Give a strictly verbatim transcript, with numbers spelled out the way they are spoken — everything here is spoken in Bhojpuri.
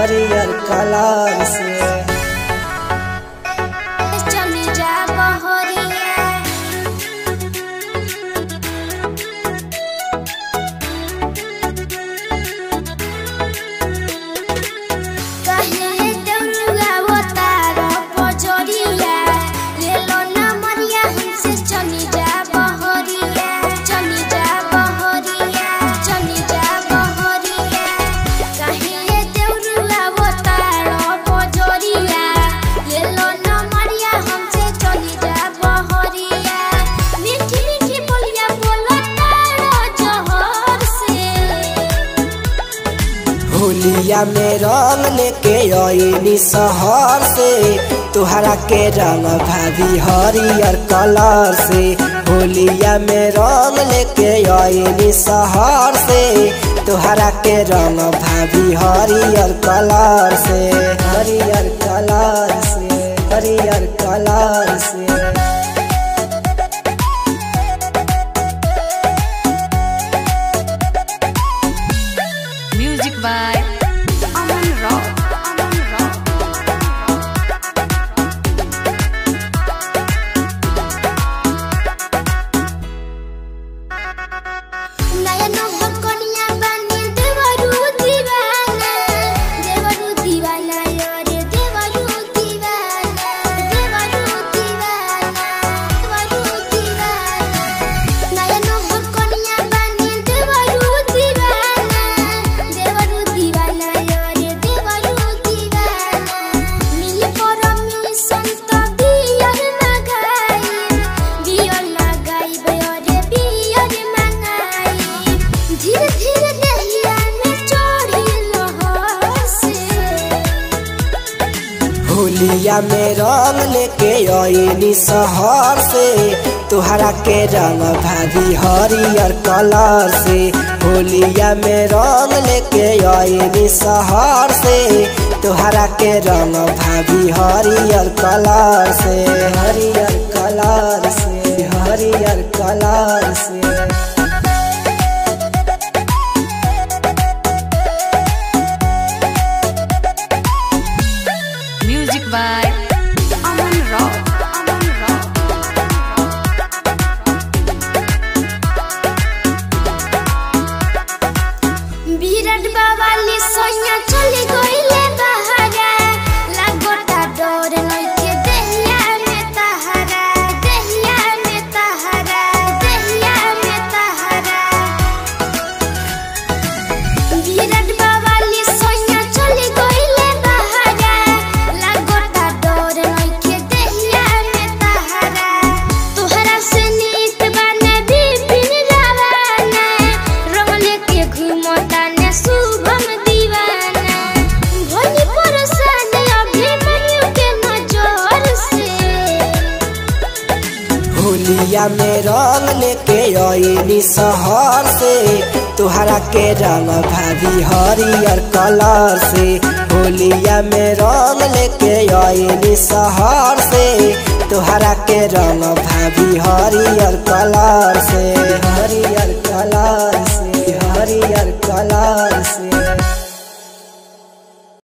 हरियर कलर से। होलिया में रंग लेके आईनी शहर से, तुहरा के रंग भाभी हरियर कलर से। होलिया में रंग लेके आईनी शहर से, तुहरा के रंग भाभी हरियर कलर से। हरियर कलर से, हरियर कलर से। Music by Aman Rock. Aman Rock. नया नंबर कनिया बनी देवरू दीवाना, देवरू दीवाना यार देवरू दीवाना, देवरू दीवाना, देवरू दीवाना। नया नंबर कनिया बनी देवरू दीवाना, देवरू दीवाना यार देवरू दीवाना। मिल परमिशन तो बियर लगाई, बियर लगाई यार बियर मंगाई। धीरे धीरे दहिया में चढ़ी लहर से। होलिया में रंग लेके आईनी शहर से, तुहरा के रंग भाभी हरियर कलर से। होलिया में रंग लेके आईनी शहर से, तुहरा के रंग भाभी हरियर कलर से। हरियर कलर से, हरियर कलर से। Music by Aman Rock. Aman Rock. विराट बाबा ले सोनिया चली गईले बहारा, लागोटा डर नइखे देहिया में तहरा, देहिया में तहरा, देहिया में तहरा। विराट बाबा ले सोनिया चली गईले बहारा, लागोटा डर नइखे देहिया में तहरा। तोहरा से नीक बने बिपिन रावना, रंग लेके घूमता ने शुभम दीवाना। भोली परेशान अभिमन्यु के नजर से। होलिया में रंग लेके आईनी शहर से, तुहरा के रंग भाभी हरियर कलर से। होलिया में रंग लेके आईनी शहर से, तुहरा के रंग भाभी हरियर कलर से। हरियर कलर से, हरियर कलर से।